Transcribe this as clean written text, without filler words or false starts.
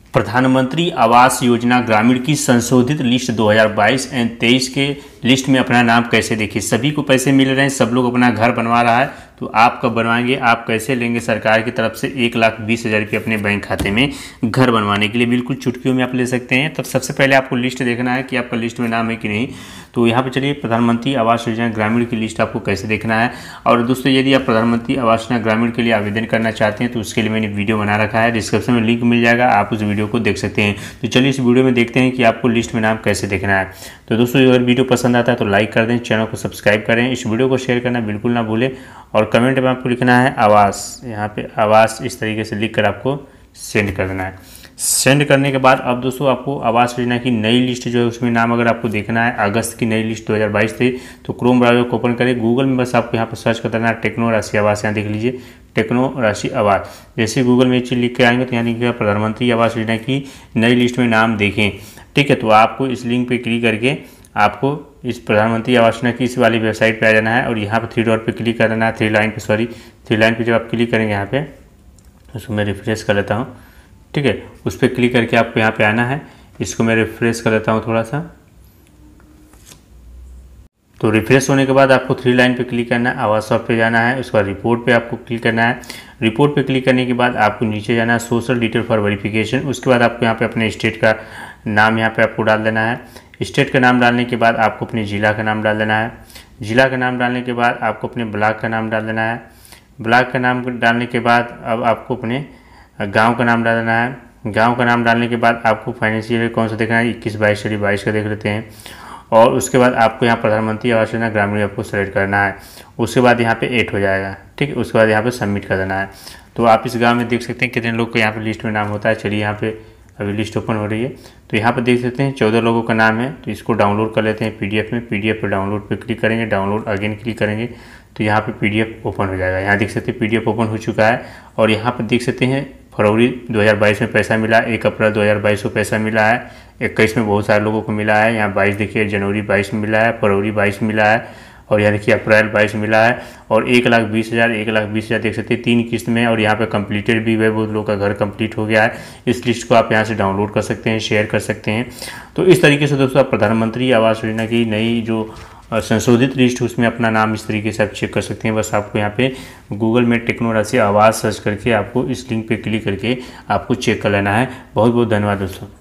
प्रधानमंत्री आवास योजना ग्रामीण की संशोधित लिस्ट 2022 एंड 23 के लिस्ट में अपना नाम कैसे देखिए। सभी को पैसे मिल रहे हैं, सब लोग अपना घर बनवा रहा है, तो आप कब बनवाएंगे, आप कैसे लेंगे सरकार की तरफ से 1,20,000 रुपये अपने बैंक खाते में घर बनवाने के लिए। बिल्कुल चुटकियों में आप ले सकते हैं। तब सबसे पहले आपको लिस्ट देखना है कि आपका लिस्ट में नाम है कि नहीं। तो यहाँ पे चलिए, प्रधानमंत्री आवास योजना ग्रामीण की लिस्ट आपको कैसे देखना है। और दोस्तों, यदि आप प्रधानमंत्री आवास योजना ग्रामीण के लिए आवेदन करना चाहते हैं तो उसके लिए मैंने वीडियो बना रखा है, डिस्क्रिप्शन में लिंक मिल जाएगा, आप उस वीडियो को देख सकते हैं। तो चलिए इस वीडियो में देखते हैं कि आपको लिस्ट में नाम कैसे देखना है। तो दोस्तों, अगर वीडियो पसंद आता है तो लाइक कर दें, चैनल को सब्सक्राइब करें, इस वीडियो को शेयर करना बिल्कुल ना भूलें। और कमेंट में आपको लिखना है आवास, यहाँ पे आवास इस तरीके से लिख कर आपको सेंड कर देना है। सेंड करने के बाद अब दोस्तों आपको आवास योजना की नई लिस्ट जो है उसमें नाम अगर आपको देखना है, अगस्त की नई लिस्ट 2022 थी, तो क्रोम ब्राउज़र को ओपन करें। गूगल में बस आपको यहाँ पर सर्च कर देना है टेक्नो राशि आवास। यहाँ देख लीजिए टेक्नो राशि आवास। जैसे गूगल में ये चीज़ लिख के आएंगे तो यहाँ लिखेगा प्रधानमंत्री आवास योजना की नई लिस्ट में नाम देखें। ठीक है, तो आपको इस लिंक पर क्लिक करके आपको इस प्रधानमंत्री आवास योजना की इस वाली वेबसाइट पे आ जाना है और यहाँ पे 3 डॉट पे क्लिक कर देना है, 3 लाइन पे जब आप क्लिक करेंगे यहाँ पे, उसको मैं रिफ्रेश कर लेता हूँ। ठीक है, उस पर क्लिक करके आपको यहाँ पे आना है। इसको मैं रिफ्रेश कर लेता हूँ थोड़ा सा। तो रिफ्रेश होने के बाद आपको 3 लाइन पे क्लिक करना है, आवास शॉप पे जाना है, उसके बाद रिपोर्ट पे आपको क्लिक करना है। रिपोर्ट पे क्लिक करने के बाद आपको नीचे जाना है सोशल डिटेल फॉर वेरिफिकेशन। उसके बाद आपको यहाँ पे अपने स्टेट का नाम यहाँ पे आपको डाल देना है। स्टेट का नाम डालने के बाद आपको अपने ज़िला का नाम डाल देना है। ज़िला का नाम डालने के बाद आपको अपने ब्लॉक का नाम डाल देना है। ब्लॉक का नाम डालने के बाद अब आपको अपने गांव का नाम डाल देना है। गांव का नाम डालने के बाद आपको फाइनेंशियल ईयर कौन सा देखना है, 21-22 का देख लेते हैं। और उसके बाद आपको यहाँ प्रधानमंत्री आवास योजना ग्रामीण आपको सेलेक्ट करना है। उसके बाद यहाँ पे 8 हो जाएगा। ठीक है, उसके बाद यहाँ पे सबमिट कर देना है। तो आप इस गाँव में देख सकते हैं कितने लोग का यहाँ पे लिस्ट में नाम होता है। चलिए यहाँ पे अभी लिस्ट ओपन हो रही है, तो यहाँ पर देख सकते हैं 14 लोगों का नाम है। तो इसको डाउनलोड कर लेते हैं पीडीएफ में। पीडीएफ पे डाउनलोड पे क्लिक करेंगे, डाउनलोड अगेन क्लिक करेंगे तो यहाँ पे पीडीएफ ओपन हो जाएगा। यहाँ देख सकते हैं पीडीएफ ओपन हो चुका है। और यहाँ पर देख सकते हैं फरवरी 2022 में पैसा मिला, 1 अप्रैल 2022 को पैसा मिला है, 21 में बहुत सारे लोगों को मिला है। यहाँ 22 देखिए, जनवरी 22 में मिला है, फरवरी 22 में मिला है, और यहाँ देखिए अप्रैल 22 मिला है। और 1,20,000 देख सकते हैं 3 किस्त में। और यहाँ पे कंप्लीटेड भी है, बहुत लोगों का घर कंप्लीट हो गया है। इस लिस्ट को आप यहाँ से डाउनलोड कर सकते हैं, शेयर कर सकते हैं। तो इस तरीके से दोस्तों आप प्रधानमंत्री आवास योजना की नई जो संशोधित लिस्ट उसमें अपना नाम इस तरीके से आप चेक कर सकते हैं। बस आपको यहाँ पे गूगल में टेक्नो राशि आवास सर्च करके आपको इस लिंक पे क्लिक करके आपको चेक कर लेना है। बहुत बहुत धन्यवाद दोस्तों।